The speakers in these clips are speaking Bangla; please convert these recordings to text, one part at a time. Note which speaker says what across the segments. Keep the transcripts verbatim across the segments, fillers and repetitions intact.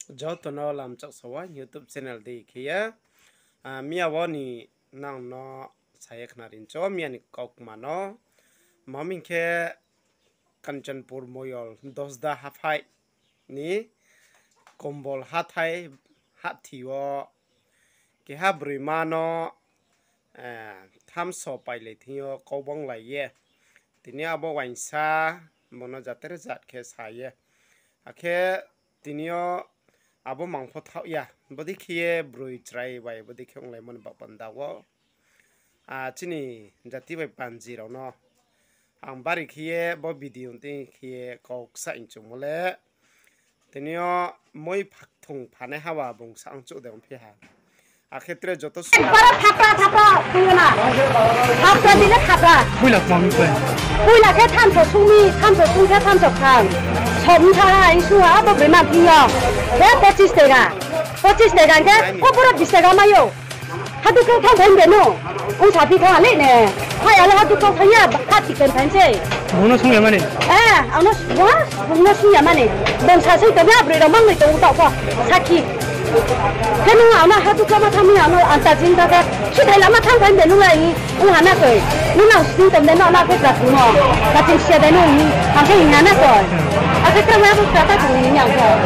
Speaker 1: Joto no lam chak sawa YouTube channel di kia mia woni nang no saya kenarin co mia ni kok mano mamin ke Kanchanpur moyol dosda hafai ni kombol hathai hathiwo ke habri mano tham so pai le thio kobong lai ye tini abo wainsa mono jater jat ke saye akhe tinio abo mangpho thau ya bodi khie brui trai bai bodi khong lai mon bak pandawo a chini jati bai panji ro no ang bari khie bo video ti khie kok sa inchu mole tinio moi phak thung phane hawa bung sang chu de phi ha a khetre joto
Speaker 2: para thapa thapa kuina thapa dile thapa
Speaker 3: kuila mami koi
Speaker 2: kuila ke tham so sumi tham so sung ke tham so khang chom tha ai su a bo be ma phi yo ke twenty-five টাকা twenty-five টাকা ke ko pura twenty টাকা ma yo ha tu ke tham thang de no ong sa phi kha le ne ha ya la ha tu ko thaya kha ti ken phan che
Speaker 3: mono sung ya mane
Speaker 2: eh ano wa mono sung ya mane ben sa sai ka na bre da mang le to ta ko sakhi thế nhưng mà nó hát cho mà tham nhà nó ăn tạt chín ta cái khi thấy lắm mà tham cái đến lúc này ông hắn nó cười lúc nào xin tầm đến nó là cái đặt nó là trên xe đấy nó hàng cái hình nó rồi à cái cái mà cũng cả ta cũng nhận rồi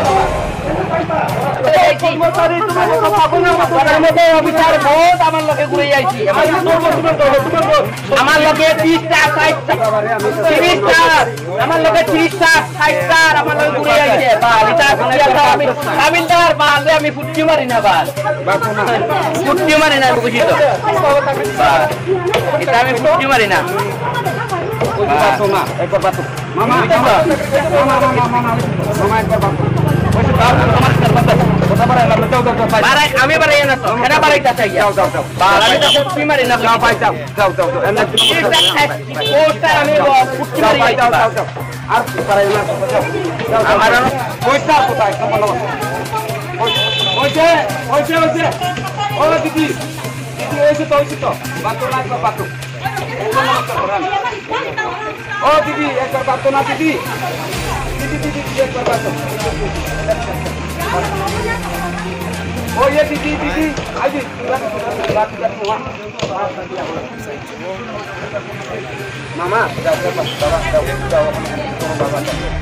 Speaker 4: আমার লোকে ঘুরে যাইছি আমার লোকে ত্রিশটা ষাটটা তিরিশটা আমার লোকে ত্রিশটা ষাটটা আমার লোকে ঘুরে যাইছে আমি কাবিলদার বালে আমি ফুটকি মারি না বাল ফুটকি মারি না বুঝি তো এটা আমি ফুটকি মারি না মামা মামা মামা একবার বারাই আমি বারাই না তো এটা বারাইতা চাই যাও যাও যাও বারাই তো ফুটকি মারি না যাও ভাই যাও যাও যাও এমন পোস্টার আমি ফুটকি মারি যাও যাও যাও আর বারাই না যাও আমার পয়সা কোথায় কমলো ওইছে ওইছে ওইছে ও দিদি দিদি ওইছে তো ওইছে তো বাতো লাগবে বাতো ও দিদি একবার বাতো না দিদি দিদি দিদি একবার বাতো oh iya Didi Didi ayo mama udah udah bawa bawa bawa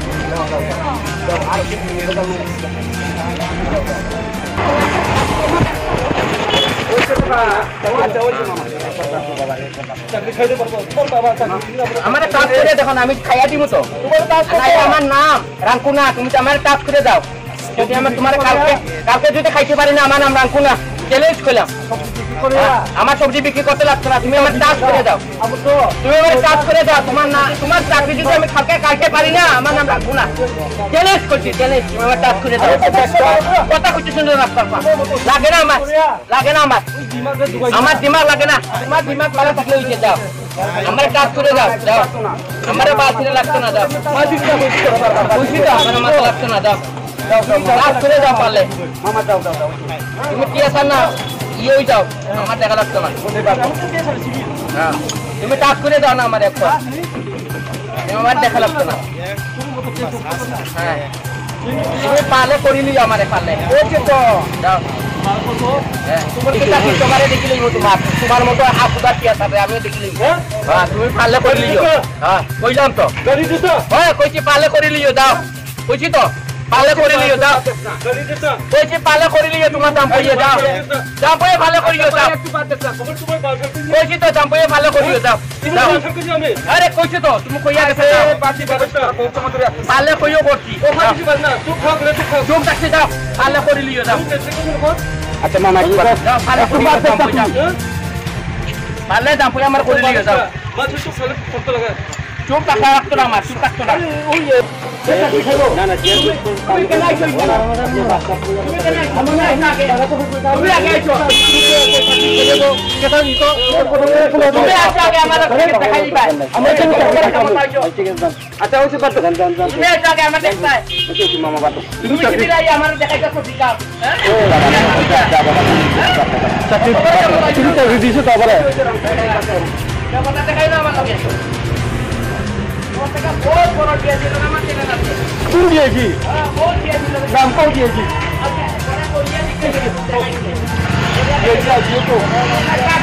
Speaker 4: আমার টাস্ক করে দেখো আমি খাইয়া দিব তো তোমার টাস্ক আমার নাম রাঙ্কুনা তুমি তো আমার টাস্ক করে দাও যদি আমরা তোমার কালকে কালকে যদি খাইতে পারি না আমার নাম রাঙ্কু না চ্যালেঞ্জ করলাম আমার সবজি বিক্রি করতে লাগছে না তুমি আমার চাষ করে দাও তুমি আমার চাষ করে দাও তোমার না তোমার চাকরি যদি আমি কালকে কালকে পারি না আমার নাম রাঙ্কু না চ্যালেঞ্জ করছি চ্যালেঞ্জ তুমি আমার চাষ করে দাও কথা কিছু শুনতে রাখতে লাগে না আমার লাগে না আমার আমার দিমাগ লাগে না তোমার দিমাগ ভালো থাকলে হইতে দাও আমার চাষ করে দাও দাও আমার বাসিরে লাগছে না দাও বুঝছি তো আমার মাথা লাগছে না দাও কাজ করে যাও পারলে মামা যাও যাও যাও তুমি কি আসার না ইয়ে হয়ে যাও আমার দেখা লাগতো না হ্যাঁ তুমি কাজ করে যাও না আমার একটা আমার দেখা লাগতো না হ্যাঁ তুমি পারলে করি লিও আমারে পারলে ওকে তো যাও তোমার কি চাকরি তোমারে দেখিলে তোমার তোমার মতো হাফ উদার কি আছে আমিও দেখিলি হ্যাঁ তুমি পারলে করে লিও হ্যাঁ কইলাম তো হ্যাঁ কইছি পারলে করে লিও দাও কইছি তো পালে করে লিও দাও কইছি পালে করে লিও তোমার দাম পাইয়ে দাও দাম পাইয়ে ভালো করিও দাও কইছি তো দাম পাইয়ে ভালো করিও দাও আরে কইছি তো তুমি কইয়া গেছে পালে কইও করছি চুপ থাকতে দাও পালে করে লিও দাও আচ্ছা মামা একবার দাও পালে করিও দাও পালে দাম পাইয়ে আমার করে লিও দাও চুপ থাকা রাখতো না আমার চুপ থাকতো না না না তুমি কেন আইছো তুমি কেন আইছো তুমি আগে আইছো তুমি আগে আমার দেখাই দিবা আমরা কেন আচ্ছা ওই বাত তুমি আগে আমার দেখাই মামা বাত তুমি কি রাই আমার দেখাইছো দিকা হ্যাঁ তুমি তো দিছো তো আবার কথা দেখাই না আমার লগে বহুত বড় দিয়েছিল আমার ছেলে না
Speaker 3: কোন দিয়েছি
Speaker 4: বহুত দিয়েছিল
Speaker 3: নাম কোন দিয়েছি
Speaker 4: আচ্ছা পরে করিয়ে দিতে
Speaker 3: এটা দিও তো